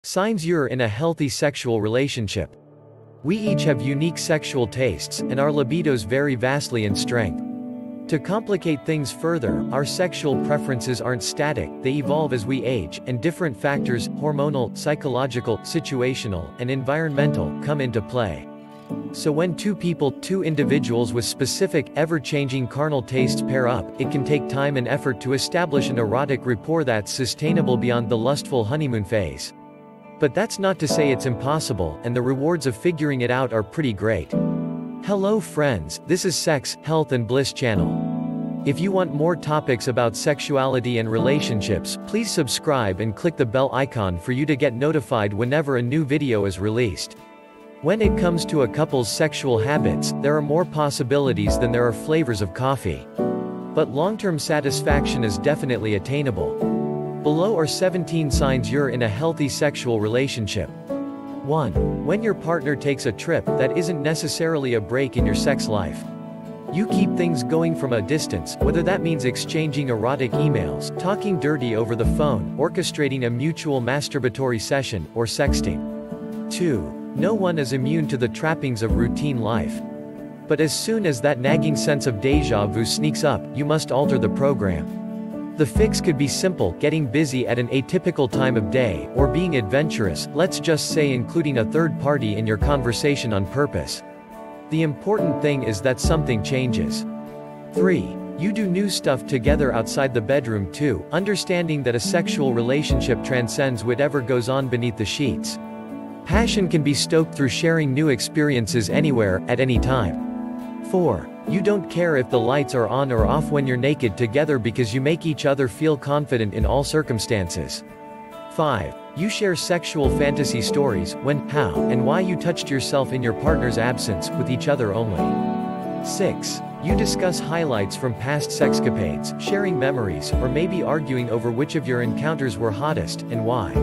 Signs you're in a healthy sexual relationship. We each have unique sexual tastes, and our libidos vary vastly in strength. To complicate things further, our sexual preferences aren't static, they evolve as we age, and different factors, hormonal, psychological, situational, and environmental, come into play. So when two individuals with specific, ever-changing carnal tastes pair up, it can take time and effort to establish an erotic rapport that's sustainable beyond the lustful honeymoon phase. But that's not to say it's impossible, and the rewards of figuring it out are pretty great. Hello friends, this is Sex, Health and Bliss channel. If you want more topics about sexuality and relationships, please subscribe and click the bell icon for you to get notified whenever a new video is released. When it comes to a couple's sexual habits, there are more possibilities than there are flavors of coffee. But long-term satisfaction is definitely attainable. Below are 17 signs you're in a healthy sexual relationship. 1. When your partner takes a trip that isn't necessarily a break in your sex life. You keep things going from a distance, whether that means exchanging erotic emails, talking dirty over the phone, orchestrating a mutual masturbatory session, or sexting. 2. No one is immune to the trappings of routine life. But as soon as that nagging sense of déjà vu sneaks up, you must alter the program. The fix could be simple, getting busy at an atypical time of day, or being adventurous, let's just say including a third party in your conversation on purpose. The important thing is that something changes. 3. You do new stuff together outside the bedroom too, understanding that a sexual relationship transcends whatever goes on beneath the sheets. Passion can be stoked through sharing new experiences anywhere, at any time. 4. You don't care if the lights are on or off when you're naked together because you make each other feel confident in all circumstances. 5. You share sexual fantasy stories, when, how, and why you touched yourself in your partner's absence, with each other only. 6. You discuss highlights from past sexcapades, sharing memories, or maybe arguing over which of your encounters were hottest, and why.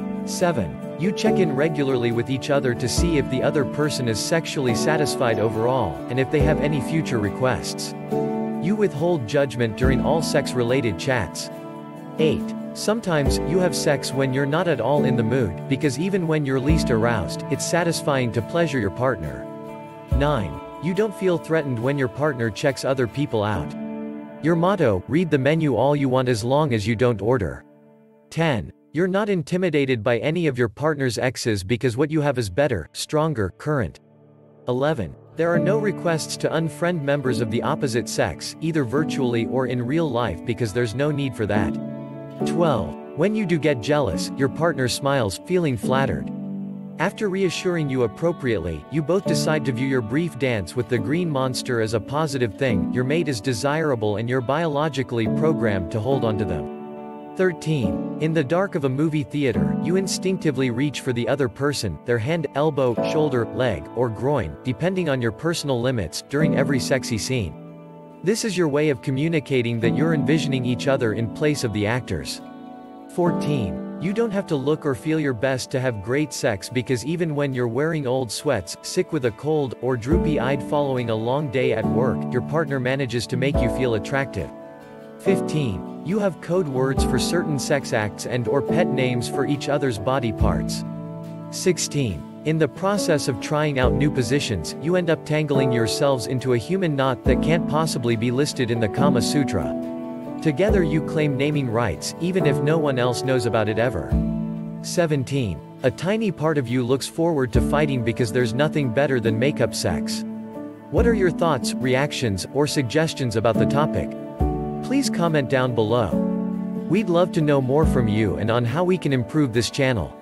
7. You check in regularly with each other to see if the other person is sexually satisfied overall, and if they have any future requests. You withhold judgment during all sex-related chats. 8. Sometimes, you have sex when you're not at all in the mood, because even when you're least aroused, it's satisfying to pleasure your partner. 9. You don't feel threatened when your partner checks other people out. Your motto, read the menu all you want as long as you don't order. 10. You're not intimidated by any of your partner's exes because what you have is better, stronger, current. 11. There are no requests to unfriend members of the opposite sex, either virtually or in real life because there's no need for that. 12. When you do get jealous, your partner smiles, feeling flattered. After reassuring you appropriately, you both decide to view your brief dance with the green monster as a positive thing, your mate is desirable and you're biologically programmed to hold onto them. 13. In the dark of a movie theater, you instinctively reach for the other person, their hand, elbow, shoulder, leg, or groin, depending on your personal limits, during every sexy scene. This is your way of communicating that you're envisioning each other in place of the actors. 14. You don't have to look or feel your best to have great sex because even when you're wearing old sweats, sick with a cold, or droopy-eyed following a long day at work, your partner manages to make you feel attractive. 15. You have code words for certain sex acts and/or pet names for each other's body parts. 16. In the process of trying out new positions, you end up tangling yourselves into a human knot that can't possibly be listed in the Kama Sutra. Together you claim naming rights, even if no one else knows about it ever. 17. A tiny part of you looks forward to fighting because there's nothing better than makeup sex. What are your thoughts, reactions, or suggestions about the topic? Please comment down below. We'd love to know more from you and on how we can improve this channel.